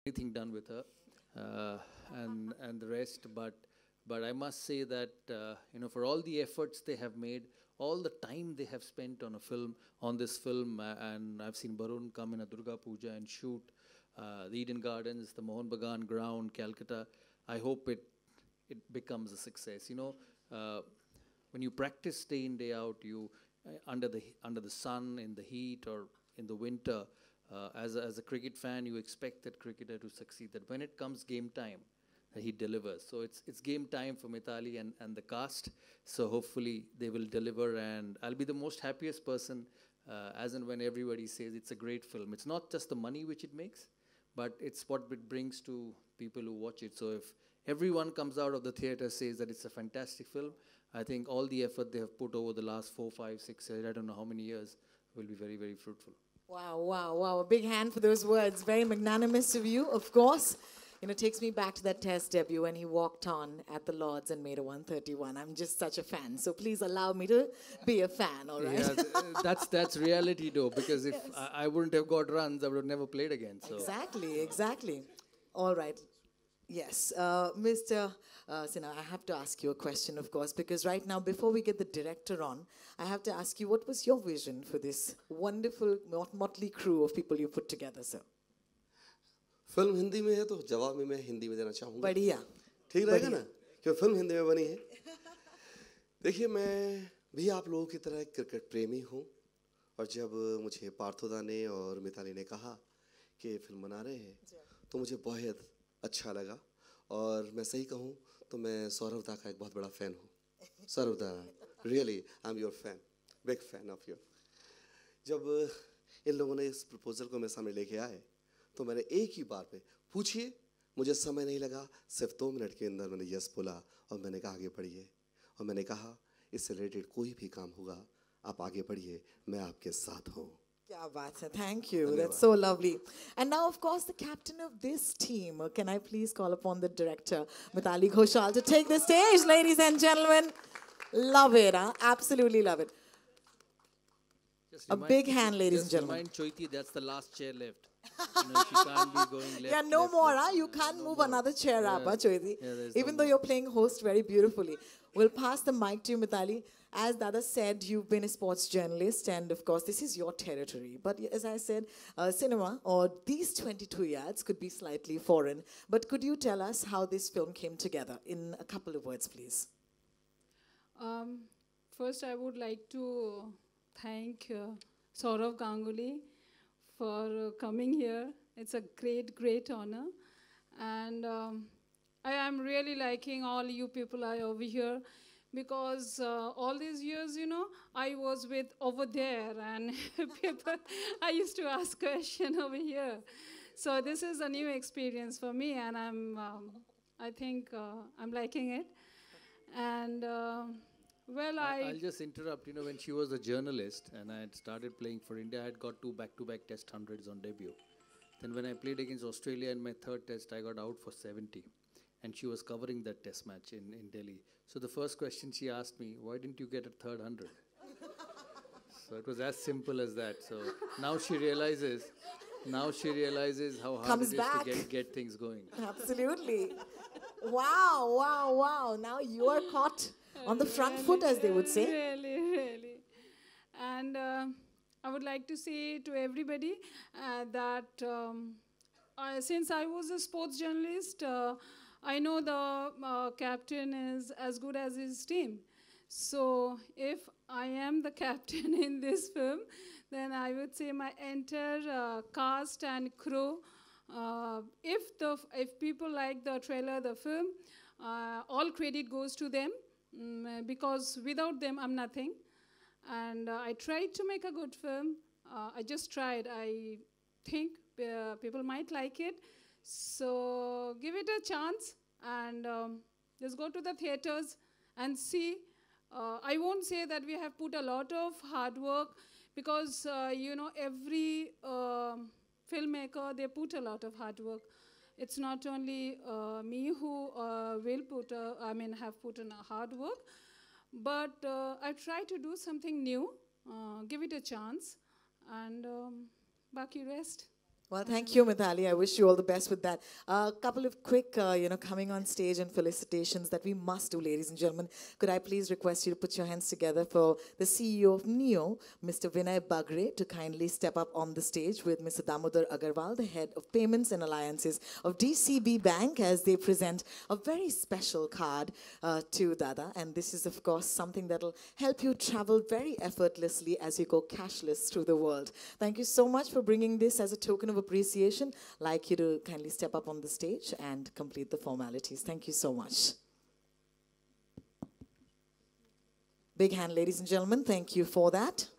anything done with her, and the rest. But I must say that for all the efforts they have made, all the time they have spent on a film, on this film, and I've seen Barun come in a Durga Puja and shoot the Eden Gardens, the Mohun Bagan ground, Calcutta. I hope it becomes a success. When you practice day in day out, you under the sun, in the heat, or in the winter, as a cricket fan, you expect that cricketer to succeed. That when it comes game time, that he delivers. So it's game time for Mithali and the cast. So hopefully they will deliver, and I'll be the most happiest person as and when everybody says it's a great film. It's not just the money which it makes, but it's what it brings to people who watch it. So if everyone comes out of the theater says that it's a fantastic film, I think all the effort they have put over the last 4, 5, 6, I don't know how many years, will be very, very fruitful. Wow, wow, wow. A big hand for those words. Very magnanimous of you, of course. Takes me back to that Test debut when he walked on at the Lords and made a 131. I'm just such a fan. So please allow me to be a fan, all right? Yeah, that's reality, though, because if I wouldn't have got runs, I would have never played again. So. Exactly. All right. Yes. Mr. Sinha, I have to ask you a question, of course, because right now, before we get the director on, I have to ask you, what was your vision for this wonderful motley crew of people you put together, sir? Film Hindi में है तो जवाब में मैं हिंदी में देना चाहूँगा। बढ़िया। ठीक रहेगा ना? क्योंकि फिल्म हिंदी में बनी है। देखिए, मैं भी आप लोगों की तरह एक क्रिकेट प्रेमी हूँ, और जब मुझे पार्थोदा ने और मिताली ने कहा कि फिल्म बना रहे हैं, तो मुझे बहुत अच्छा लगा। और मैं सही कहूँ तो मैं सौरभ दा का एक बहुत बड़ा फैन हूँ। Saurabh da, really I am your fan, big fan of you. जब इन लोगों ने इस प्रपोजल को मेरे सामने लेके आए, तो मैंने एक ही बार में पूछिए, मुझे समय नहीं लगा, सिर्फ 2 मिनट के अंदर मैंने यस बोला, और मैंने कहा आगे बढ़िए। और मैंने कहा इससे रिलेटेड कोई भी काम होगा, आप आगे बढ़िए, मैं आपके साथ हूँ। क्या बात है, thank you, that's so lovely. And now, of course, the captain of this team. Can I please call upon the director, Mithali Ghoshal, to take the stage, ladies and gentlemen? Love it, huh? Absolutely love it. A big hand, ladies and gentlemen. Just remind Choiti that's the last chair left. She can't be going left. Yeah, no left, more, left. huh? You can't move another chair up, huh, Choiti? Even though no you're playing host very beautifully. We'll pass the mic to you, Mithali. As Dada said, you've been a sports journalist, and of course, this is your territory. But as I said, cinema, or these 22 yards, could be slightly foreign. But could you tell us how this film came together in a couple of words, please? First, I would like to thank Saurav Ganguly for coming here. It's a great, great honor. And I am really liking all you people are over here, because all these years, I was with over there, and people, I used to ask questions over here. So this is a new experience for me, and I think I'm liking it. And well, I'll just interrupt. When she was a journalist and I had started playing for India, I had got 2 back-to-back test hundreds on debut. Then when I played against Australia in my 3rd test, I got out for 70. And she was covering that test match in Delhi. So the first question she asked me, why didn't you get a 3rd 100? So it was as simple as that. So now she realizes how hard it is to get things going. Absolutely. Wow. Now you are caught on the front foot, as they would say. Really. And I would like to say to everybody that since I was a sports journalist, I know the captain is as good as his team. So if I am the captain in this film, then I would say my entire cast and crew, if people like the trailer, the film, all credit goes to them, because without them, I'm nothing. And I tried to make a good film. I just tried. I think people might like it. So give it a chance, and just go to the theaters and see. I won't say that we have put a lot of hard work, because every filmmaker, they put a lot of hard work. It's not only me who will have put in a hard work, but I try to do something new, give it a chance, and baki rest. Well, thank you, Mithali. I wish you all the best with that. A couple of quick, coming on stage and felicitations that we must do, ladies and gentlemen. Could I please request you to put your hands together for the CEO of NEO, Mr. Vinay Bagre, to kindly step up on the stage with Mr. Damodar Agarwal, the head of payments and alliances of DCB Bank, as they present a very special card to Dada. And this is, of course, something that will help you travel very effortlessly as you go cashless through the world. Thank you so much for bringing this as a token of appreciation. I'd like you to kindly step up on the stage and complete the formalities. Thank you so much. Big hand, ladies and gentlemen. Thank you for that.